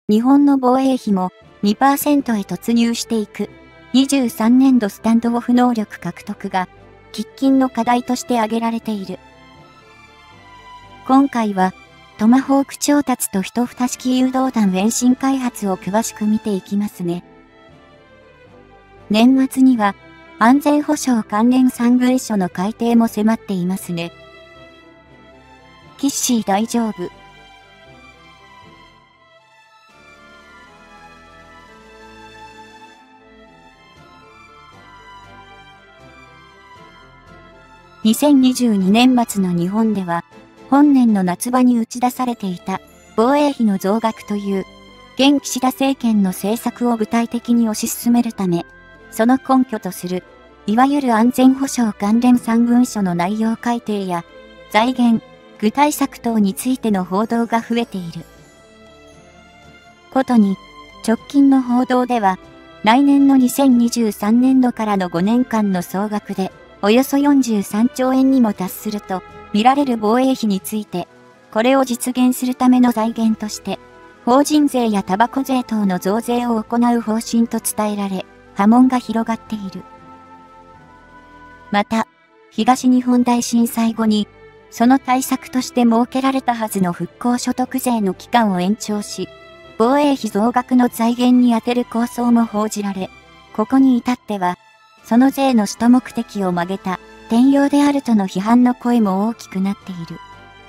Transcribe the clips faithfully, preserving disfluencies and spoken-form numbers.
日本の防衛費も にパーセント へ突入していくにじゅうさんねんどスタンドオフ能力獲得が喫緊の課題として挙げられている。今回はトマホーク調達と一蓋式誘導弾延伸開発を詳しく見ていきますね。年末には安全保障関連さん文書の改定も迫っていますね。キッシー大丈夫。にせんにじゅうにねん末の日本では、本年の夏場に打ち出されていた防衛費の増額という、現岸田政権の政策を具体的に推し進めるため、その根拠とする、いわゆる安全保障関連さん文書の内容改定や、財源、具体策等についての報道が増えている。ことに、直近の報道では、来年のにせんにじゅうさんねんどからのごねんかんの総額で、およそよんじゅうさんちょうえんにも達すると見られる防衛費について、これを実現するための財源として、法人税やタバコ税等の増税を行う方針と伝えられ、波紋が広がっている。また、東日本大震災後に、その対策として設けられたはずの復興所得税の期間を延長し、防衛費増額の財源に充てる構想も報じられ、ここに至っては、その税の使途目的を曲げた転用であるとの批判の声も大きくなっている。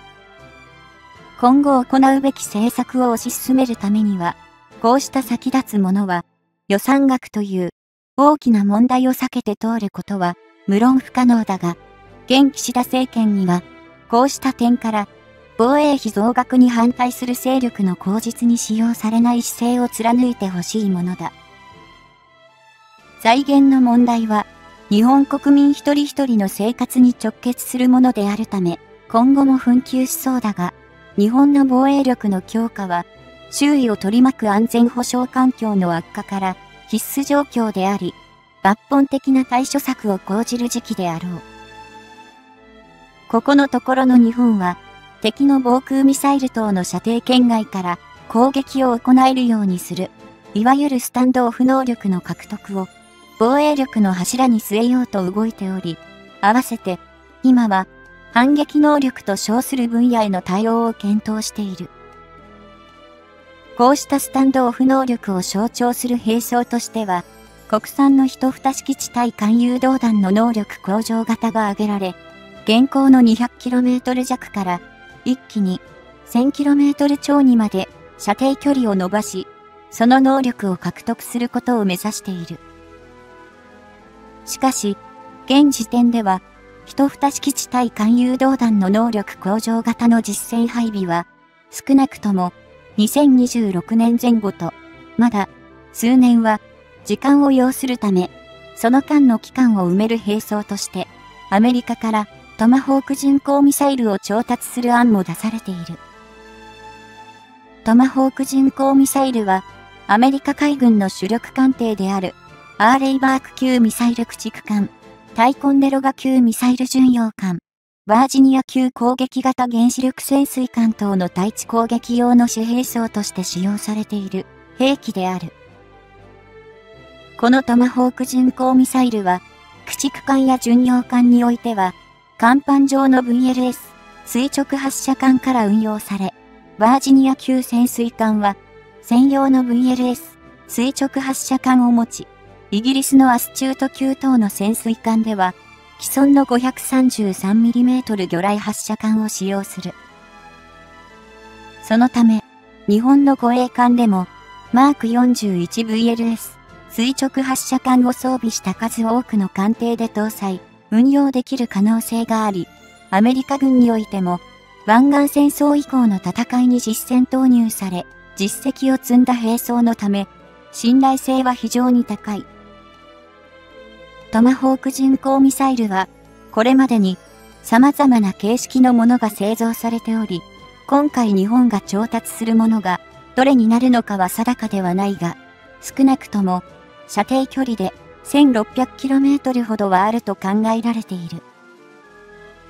今後行うべき政策を推し進めるためには、こうした先立つものは、予算額という大きな問題を避けて通ることは無論不可能だが、現岸田政権には、こうした点から、防衛費増額に反対する勢力の口実に使用されない姿勢を貫いてほしいものだ。財源の問題は、日本国民一人一人の生活に直結するものであるため、今後も紛糾しそうだが、日本の防衛力の強化は、周囲を取り巻く安全保障環境の悪化から必須状況であり、抜本的な対処策を講じる時期であろう。ここのところの日本は、敵の防空ミサイル等の射程圏外から攻撃を行えるようにする、いわゆるスタンドオフ能力の獲得を、防衛力の柱に据えようと動いており、合わせて、今は、反撃能力と称する分野への対応を検討している。こうしたスタンドオフ能力を象徴する兵装としては、国産の一蓋式地対艦誘導弾の能力向上型が挙げられ、現行の にひゃくキロメートル 弱から一気に せんキロメートル 超にまで射程距離を伸ばし、その能力を獲得することを目指している。しかし、現時点では、一蓋式地対艦誘導弾の能力向上型の実戦配備は、少なくともにせんにじゅうろくねんぜん後と、まだ数年は時間を要するため、その間の期間を埋める兵装として、アメリカからトマホーク巡航ミサイルを調達する案も出されている。トマホーク巡航ミサイルは、アメリカ海軍の主力艦艇である、アーレイバーク級ミサイル駆逐艦、タイコンデロガ級ミサイル巡洋艦、バージニア級攻撃型原子力潜水艦等の対地攻撃用の主兵装として使用されている兵器である。このトマホーク巡航ミサイルは、駆逐艦や巡洋艦においては、甲板上の ブイエルエス 垂直発射管から運用され、バージニア級潜水艦は、専用の ブイエルエス 垂直発射管を持ち、イギリスのアスチュート級等の潜水艦では、既存の ごひゃくさんじゅうさんミリメートル 魚雷発射管を使用する。そのため、日本の護衛艦でも、マーク よんじゅういちブイエルエス 垂直発射管を装備した数多くの艦艇で搭載、運用できる可能性があり、アメリカ軍においても、湾岸戦争以降の戦いに実戦投入され、実績を積んだ兵装のため、信頼性は非常に高い。トマホーク巡航ミサイルは、これまでに様々な形式のものが製造されており、今回日本が調達するものがどれになるのかは定かではないが、少なくとも射程距離で せんろっぴゃくキロメートル ほどはあると考えられている。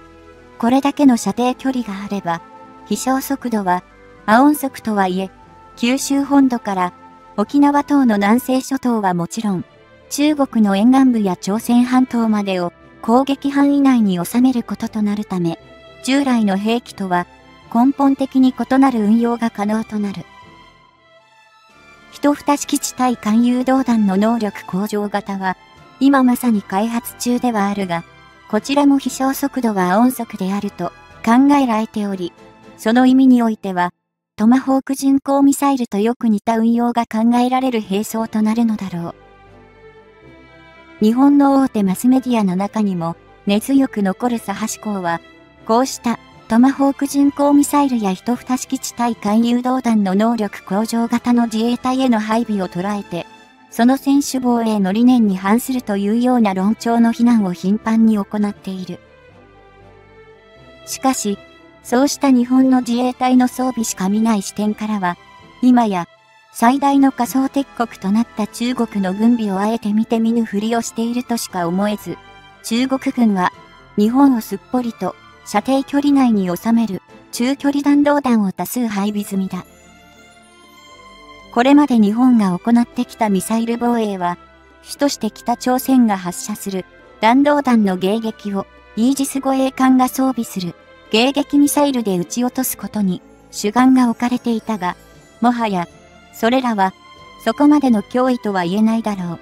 これだけの射程距離があれば、飛翔速度は、亜音速とはいえ、 九州本土から沖縄等の南西諸島はもちろん、中国の沿岸部や朝鮮半島までを攻撃範囲内に収めることとなるため、従来の兵器とは根本的に異なる運用が可能となる。一蓋式地対艦誘導弾の能力向上型は、今まさに開発中ではあるが、こちらも飛翔速度は音速であると考えられており、その意味においては、トマホーク巡航ミサイルとよく似た運用が考えられる兵装となるのだろう。日本の大手マスメディアの中にも根強く残る佐橋港は、こうしたトマホーク巡航ミサイルや一蓋式地対艦誘導弾の能力向上型の自衛隊への配備を捉えて、その専守防衛の理念に反するというような論調の非難を頻繁に行っている。しかし、そうした日本の自衛隊の装備しか見ない視点からは、今や最大の仮想敵国となった中国の軍備をあえて見て見ぬふりをしているとしか思えず、中国軍は日本をすっぽりと射程距離内に収める中距離弾道弾を多数配備済みだ。これまで日本が行ってきたミサイル防衛は、主として北朝鮮が発射する弾道弾の迎撃をイージス護衛艦が装備する迎撃ミサイルで撃ち落とすことに主眼が置かれていたが、もはやそれらはそこまでの脅威とは言えないだろう。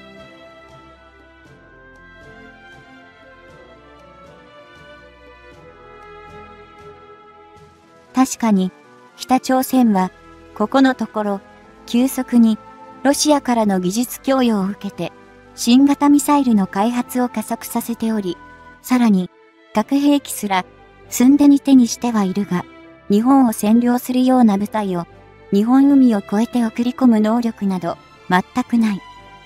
確かに北朝鮮はここのところ急速にロシアからの技術供与を受けて新型ミサイルの開発を加速させており、さらに核兵器すらすんでに手にしてはいるが、日本を占領するような部隊を日本海を越えて送り込む能力など全くない。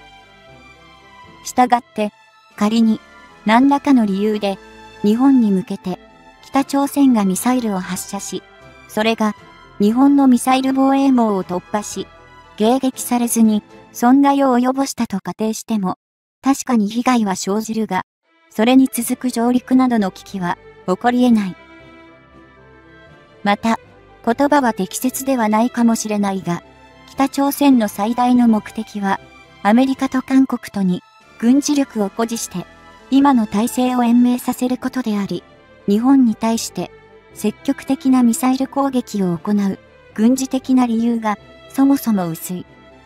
したがって仮に何らかの理由で日本に向けて北朝鮮がミサイルを発射し、それが日本のミサイル防衛網を突破し、迎撃されずに損害を及ぼしたと仮定しても、確かに被害は生じるが、それに続く上陸などの危機は起こり得ない。また、言葉は適切ではないかもしれないが、北朝鮮の最大の目的は、アメリカと韓国とに軍事力を誇示して、今の体制を延命させることであり、日本に対して積極的なミサイル攻撃を行う軍事的な理由がそもそも薄い。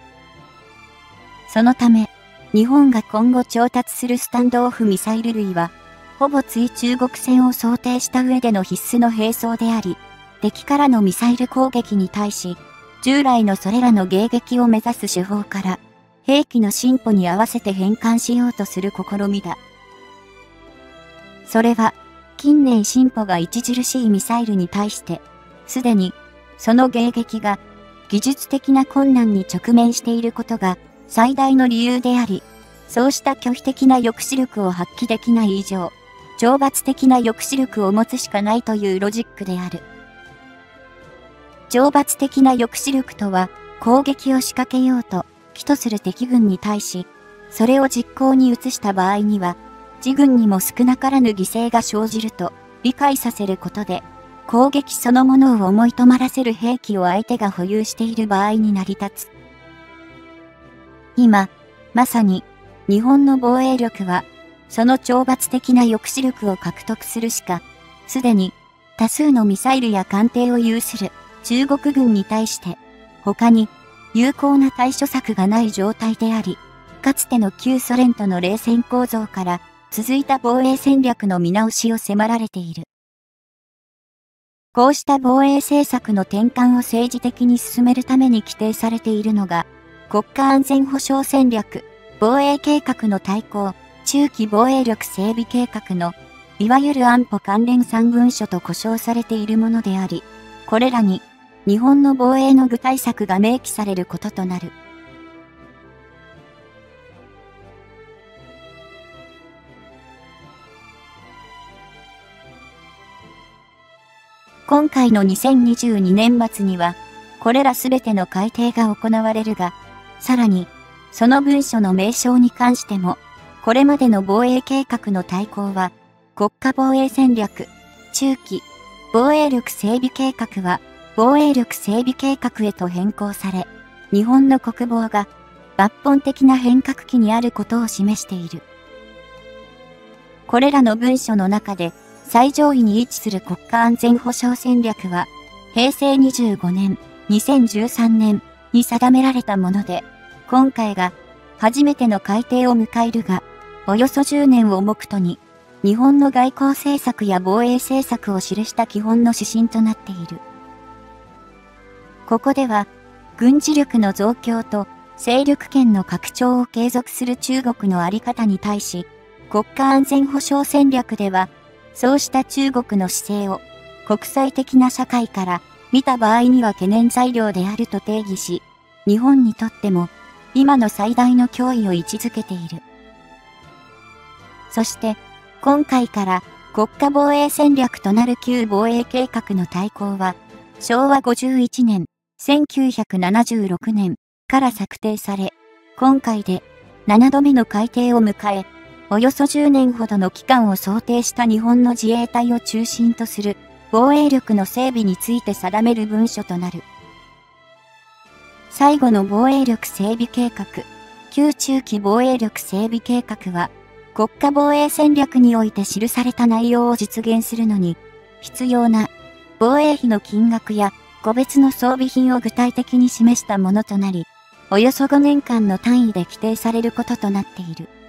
そのため、日本が今後調達するスタンドオフミサイル類は、ほぼ追中国戦を想定した上での必須の兵装であり、敵からのミサイル攻撃に対し、従来のそれらの迎撃を目指す手法から、兵器の進歩に合わせて変換しようとする試みだ。それは、近年進歩が著しいミサイルに対して、すでに、その迎撃が、技術的な困難に直面していることが最大の理由であり、そうした拒否的な抑止力を発揮できない以上、懲罰的な抑止力を持つしかないというロジックである。懲罰的な抑止力とは、攻撃を仕掛けようと、企図する敵軍に対し、それを実行に移した場合には、自軍にも少なからぬ犠牲が生じると理解させることで、攻撃そのものを思い止まらせる兵器を相手が保有している場合に成り立つ。今、まさに、日本の防衛力は、その懲罰的な抑止力を獲得するしか、すでに多数のミサイルや艦艇を有する中国軍に対して、他に有効な対処策がない状態であり、かつての旧ソ連との冷戦構造から続いた防衛戦略の見直しを迫られている。こうした防衛政策の転換を政治的に進めるために規定されているのが、国家安全保障戦略、防衛計画の大綱、中期防衛力整備計画の、いわゆる安保関連三文書と呼称されているものであり、これらに、日本の防衛の具体策が明記されることとなる。今回のにせんにじゅうにねん末には、これらすべての改定が行われるが、さらに、その文書の名称に関しても、これまでの防衛計画の大綱は、国家防衛戦略、中期、防衛力整備計画は、 防衛力整備計画へと変更され、日本の国防が抜本的な変革期にあることを示している。これらの文書の中で最上位に位置する国家安全保障戦略は、へいせいにじゅうごねん、にせんじゅうさんねんに定められたもので、今回が初めての改定を迎えるが、およそじゅうねんを目途に、日本の外交政策や防衛政策を記した基本の指針となっている。ここでは、軍事力の増強と勢力圏の拡張を継続する中国のあり方に対し、国家安全保障戦略では、そうした中国の姿勢を国際的な社会から見た場合には懸念材料であると定義し、日本にとっても今の最大の脅威を位置づけている。そして、今回から国家防衛戦略となる旧防衛計画の大綱は、しょうわごじゅういちねん、せんきゅうひゃくななじゅうろくねんから策定され、今回でななどめの改定を迎え、およそじゅうねんほどの期間を想定した日本の自衛隊を中心とする防衛力の整備について定める文書となる。最後の防衛力整備計画、旧中期防衛力整備計画は、国家防衛戦略において記された内容を実現するのに、必要な防衛費の金額や個別の装備品を具体的に示したものとなり、およそごねんかんの単位で規定されることとなっている。